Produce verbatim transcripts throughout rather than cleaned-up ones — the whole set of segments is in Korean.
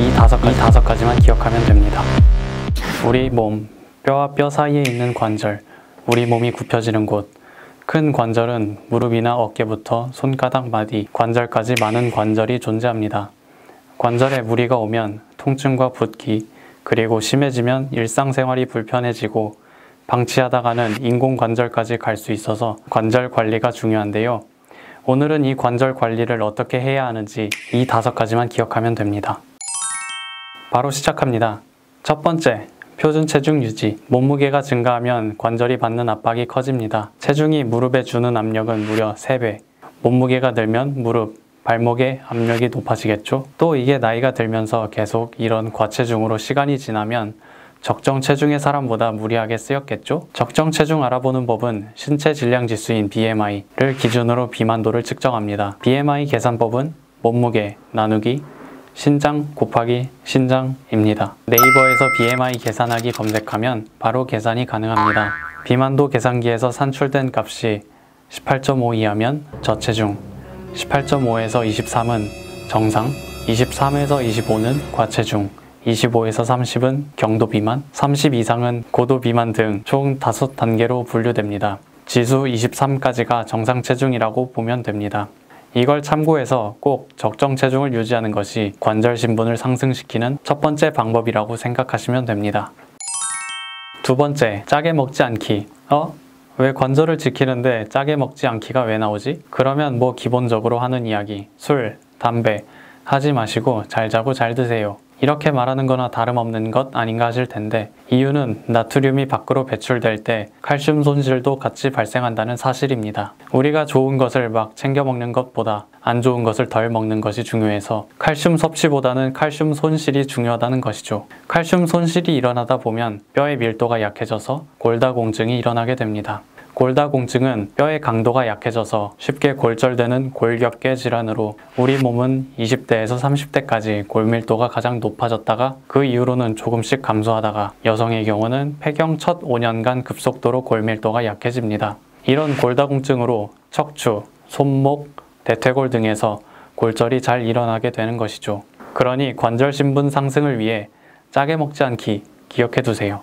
이 다섯 가지, 이 다섯 가지만 기억하면 됩니다. 우리 몸, 뼈와 뼈 사이에 있는 관절, 우리 몸이 굽혀지는 곳. 큰 관절은 무릎이나 어깨부터 손가락 마디, 관절까지 많은 관절이 존재합니다. 관절에 무리가 오면 통증과 붓기, 그리고 심해지면 일상생활이 불편해지고 방치하다가는 인공관절까지 갈 수 있어서 관절 관리가 중요한데요. 오늘은 이 관절 관리를 어떻게 해야 하는지 이 다섯 가지만 기억하면 됩니다. 바로 시작합니다. 첫 번째, 표준 체중 유지. 몸무게가 증가하면 관절이 받는 압박이 커집니다. 체중이 무릎에 주는 압력은 무려 세 배. 몸무게가 늘면 무릎, 발목의 압력이 높아지겠죠? 또 이게 나이가 들면서 계속 이런 과체중으로 시간이 지나면 적정 체중의 사람보다 무리하게 쓰였겠죠? 적정 체중 알아보는 법은 신체 질량 지수인 비엠아이를 기준으로 비만도를 측정합니다. 비엠아이 계산법은 몸무게 나누기 신장 곱하기 신장입니다. 네이버에서 비엠아이 계산하기 검색하면 바로 계산이 가능합니다. 비만도 계산기에서 산출된 값이 십팔 점 오 이하면 저체중, 십팔 점 오에서 이십삼은 정상, 이십삼에서 이십오는 과체중, 이십오에서 삼십은 경도 비만, 삼십 이상은 고도 비만 등 총 다섯 단계로 분류됩니다. 지수 이십삼까지가 정상 체중이라고 보면 됩니다. 이걸 참고해서 꼭 적정 체중을 유지하는 것이 관절 신분을 상승시키는 첫 번째 방법이라고 생각하시면 됩니다. 두 번째, 짜게 먹지 않기. 어? 왜 관절을 지키는데 짜게 먹지 않기가 왜 나오지? 그러면 뭐 기본적으로 하는 이야기, 술, 담배 하지 마시고 잘 자고 잘 드세요. 이렇게 말하는 거나 다름없는 것 아닌가 하실 텐데, 이유는 나트륨이 밖으로 배출될 때 칼슘 손실도 같이 발생한다는 사실입니다. 우리가 좋은 것을 막 챙겨 먹는 것보다 안 좋은 것을 덜 먹는 것이 중요해서 칼슘 섭취보다는 칼슘 손실이 중요하다는 것이죠. 칼슘 손실이 일어나다 보면 뼈의 밀도가 약해져서 골다공증이 일어나게 됩니다. 골다공증은 뼈의 강도가 약해져서 쉽게 골절되는 골격계 질환으로 우리 몸은 이십 대에서 삼십 대까지 골밀도가 가장 높아졌다가 그 이후로는 조금씩 감소하다가 여성의 경우는 폐경 첫 오 년간 급속도로 골밀도가 약해집니다. 이런 골다공증으로 척추, 손목, 대퇴골 등에서 골절이 잘 일어나게 되는 것이죠. 그러니 관절 신분 상승을 위해 짜게 먹지 않기 기억해 두세요.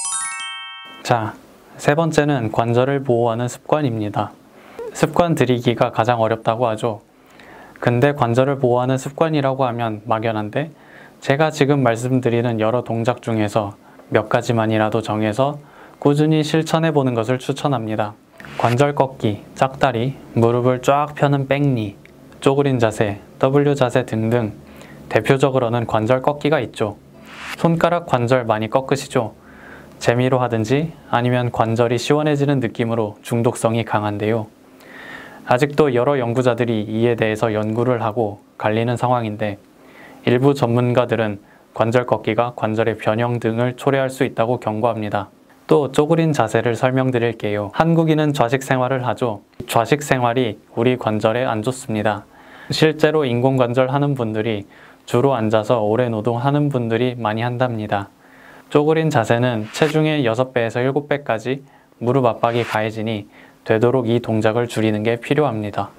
자, 세 번째는 관절을 보호하는 습관입니다. 습관 들이기가 가장 어렵다고 하죠. 근데 관절을 보호하는 습관이라고 하면 막연한데, 제가 지금 말씀드리는 여러 동작 중에서 몇 가지만이라도 정해서 꾸준히 실천해 보는 것을 추천합니다. 관절 꺾기, 짝다리, 무릎을 쫙 펴는 백니, 쪼그린 자세, 더블유 자세 등등 대표적으로는 관절 꺾기가 있죠. 손가락 관절 많이 꺾으시죠? 재미로 하든지 아니면 관절이 시원해지는 느낌으로 중독성이 강한데요. 아직도 여러 연구자들이 이에 대해서 연구를 하고 갈리는 상황인데, 일부 전문가들은 관절 꺾기가 관절의 변형 등을 초래할 수 있다고 경고합니다. 또 쪼그린 자세를 설명드릴게요. 한국인은 좌식 생활을 하죠. 좌식 생활이 우리 관절에 안 좋습니다. 실제로 인공관절 하는 분들이 주로 앉아서 오래 노동하는 분들이 많이 한답니다. 쪼그린 자세는 체중의 여섯 배에서 일곱 배까지 무릎 압박이 가해지니 되도록 이 동작을 줄이는 게 필요합니다.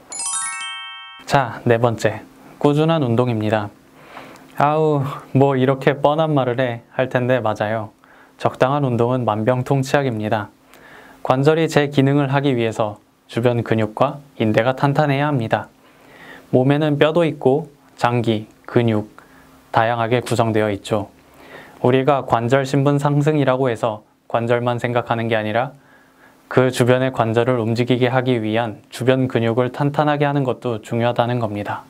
자, 네 번째, 꾸준한 운동입니다. 아우, 뭐 이렇게 뻔한 말을 해 할 텐데 맞아요. 적당한 운동은 만병통치약입니다. 관절이 제 기능을 하기 위해서 주변 근육과 인대가 탄탄해야 합니다. 몸에는 뼈도 있고 장기, 근육 다양하게 구성되어 있죠. 우리가 관절 신분 상승이라고 해서 관절만 생각하는 게 아니라 그 주변의 관절을 움직이게 하기 위한 주변 근육을 탄탄하게 하는 것도 중요하다는 겁니다.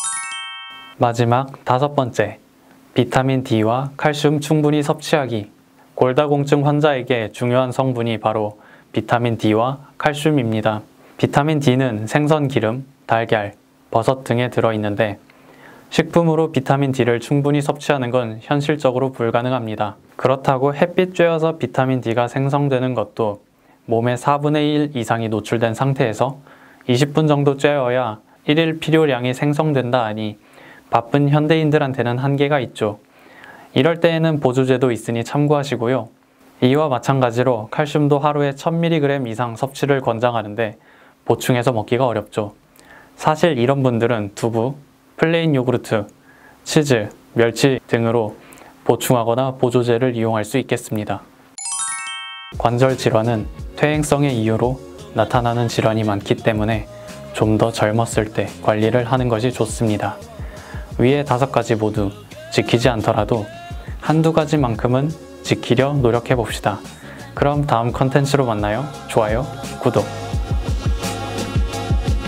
마지막 다섯 번째, 비타민 D와 칼슘 충분히 섭취하기. 골다공증 환자에게 중요한 성분이 바로 비타민 D와 칼슘입니다. 비타민 D는 생선 기름, 달걀, 버섯 등에 들어있는데 식품으로 비타민 D를 충분히 섭취하는 건 현실적으로 불가능합니다. 그렇다고 햇빛 쬐어서 비타민 D가 생성되는 것도 몸의 사분의 일 이상이 노출된 상태에서 이십 분 정도 쬐어야 일일 필요량이 생성된다 하니 바쁜 현대인들한테는 한계가 있죠. 이럴 때에는 보조제도 있으니 참고하시고요. 이와 마찬가지로 칼슘도 하루에 천 밀리그램 이상 섭취를 권장하는데 보충해서 먹기가 어렵죠. 사실 이런 분들은 두부, 플레인 요구르트, 치즈, 멸치 등으로 보충하거나 보조제를 이용할 수 있겠습니다. 관절 질환은 퇴행성의 이유로 나타나는 질환이 많기 때문에 좀 더 젊었을 때 관리를 하는 것이 좋습니다. 위의 다섯 가지 모두 지키지 않더라도 한두 가지만큼은 지키려 노력해 봅시다. 그럼 다음 컨텐츠로 만나요. 좋아요, 구독.